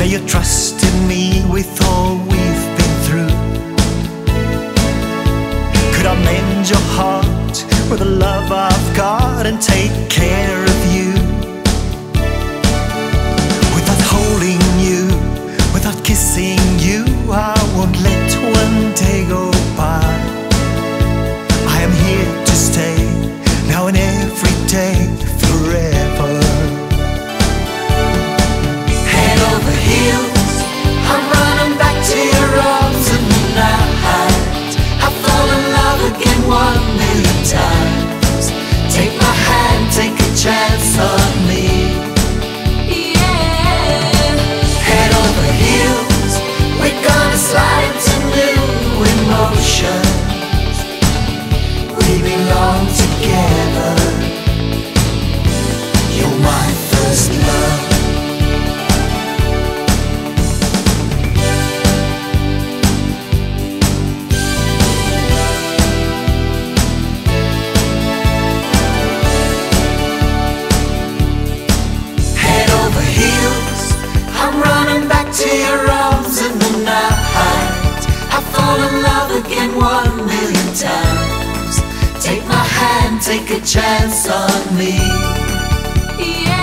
you trusted me with all we've been through. Could I mend your heart with the love I've got and take care of you? Without holding you, without kissing you, I won't let one day go by. I am here to stay, now and every day, forever. Head over heels, I'm running back to your arms in the night. I've fallen in love again 1,000,000 times. Take my hand, take a chance on me. Yeah. Head over heels, we're gonna slide into new emotions. We belong together. You're my first love. To your arms in the night. I fall in love again 1,000,000 times. Take my hand, take a chance on me. Yeah.